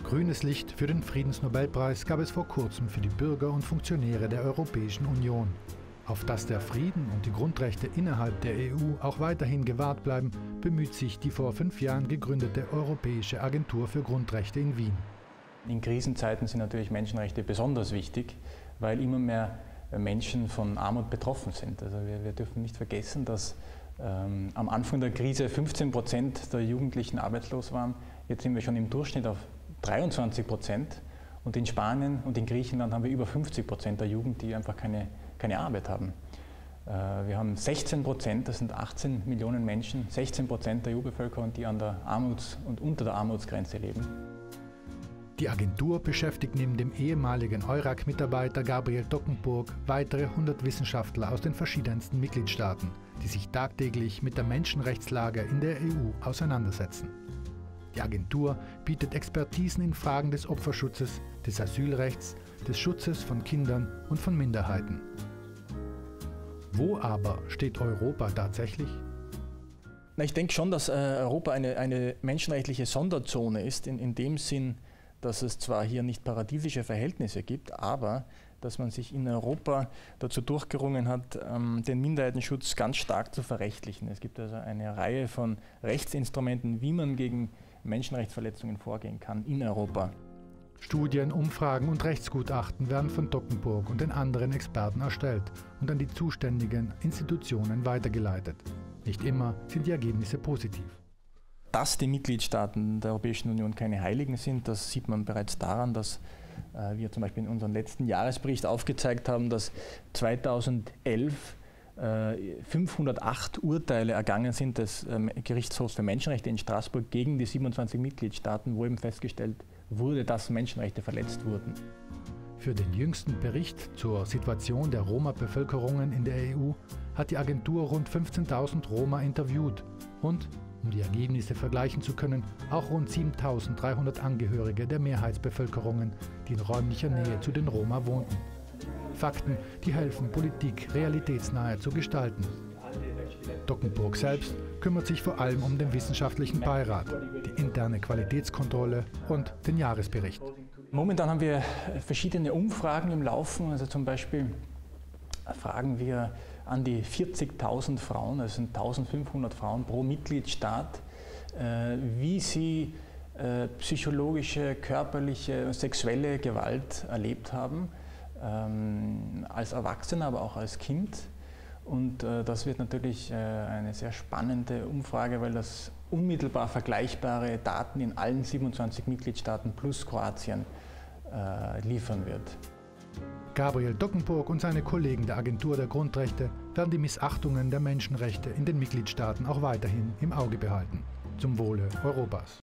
Grünes Licht für den Friedensnobelpreis gab es vor kurzem für die Bürger und Funktionäre der Europäischen Union. Auf dass der Frieden und die Grundrechte innerhalb der EU auch weiterhin gewahrt bleiben, bemüht sich die vor 5 Jahren gegründete Europäische Agentur für Grundrechte in Wien. In Krisenzeiten sind natürlich Menschenrechte besonders wichtig, weil immer mehr Menschen von Armut betroffen sind. Also wir dürfen nicht vergessen, dass am Anfang der Krise 15% der Jugendlichen arbeitslos waren. Jetzt sind wir schon im Durchschnitt auf 23%. Und in Spanien und in Griechenland haben wir über 50% der Jugend, die einfach keine Arbeit haben. Wir haben 16%, das sind 18 Millionen Menschen, 16% der EU-Bevölkerung, die an der und unter der Armutsgrenze leben. Die Agentur beschäftigt neben dem ehemaligen EURAC-Mitarbeiter Gabriel Dockenburg weitere 100 Wissenschaftler aus den verschiedensten Mitgliedstaaten, die sich tagtäglich mit der Menschenrechtslage in der EU auseinandersetzen. Die Agentur bietet Expertisen in Fragen des Opferschutzes, des Asylrechts, des Schutzes von Kindern und von Minderheiten. Wo aber steht Europa tatsächlich? Ich denke schon, dass Europa eine menschenrechtliche Sonderzone ist, in dem Sinn, dass es zwar hier nicht paradiesische Verhältnisse gibt, aber dass man sich in Europa dazu durchgerungen hat, den Minderheitenschutz ganz stark zu verrechtlichen. Es gibt also eine Reihe von Rechtsinstrumenten, wie man gegen Menschenrechtsverletzungen vorgehen kann in Europa. Studien, Umfragen und Rechtsgutachten werden von Dockenburg und den anderen Experten erstellt und an die zuständigen Institutionen weitergeleitet. Nicht immer sind die Ergebnisse positiv. Dass die Mitgliedstaaten der Europäischen Union keine Heiligen sind, das sieht man bereits daran, dass wir zum Beispiel in unserem letzten Jahresbericht aufgezeigt haben, dass 2011 508 Urteile ergangen sind des Gerichtshofs für Menschenrechte in Straßburg gegen die 27 Mitgliedstaaten, wo eben festgestellt wurde, dass Menschenrechte verletzt wurden. Für den jüngsten Bericht zur Situation der Roma-Bevölkerungen in der EU hat die Agentur rund 15.000 Roma interviewt und, um die Ergebnisse vergleichen zu können, auch rund 7.300 Angehörige der Mehrheitsbevölkerungen, die in räumlicher Nähe zu den Roma wohnten. Fakten, die helfen, Politik realitätsnahe zu gestalten. Dockenburg selbst kümmert sich vor allem um den wissenschaftlichen Beirat, die interne Qualitätskontrolle und den Jahresbericht. Momentan haben wir verschiedene Umfragen im Laufen, also zum Beispiel fragen wir an die 40.000 Frauen, das sind 1.500 Frauen pro Mitgliedstaat, wie sie psychologische, körperliche, sexuelle Gewalt erlebt haben, als Erwachsener, aber auch als Kind. Und das wird natürlich eine sehr spannende Umfrage, weil das unmittelbar vergleichbare Daten in allen 27 Mitgliedstaaten plus Kroatien liefern wird. Gabriel Dockenburg und seine Kollegen der Agentur der Grundrechte werden die Missachtungen der Menschenrechte in den Mitgliedstaaten auch weiterhin im Auge behalten, zum Wohle Europas.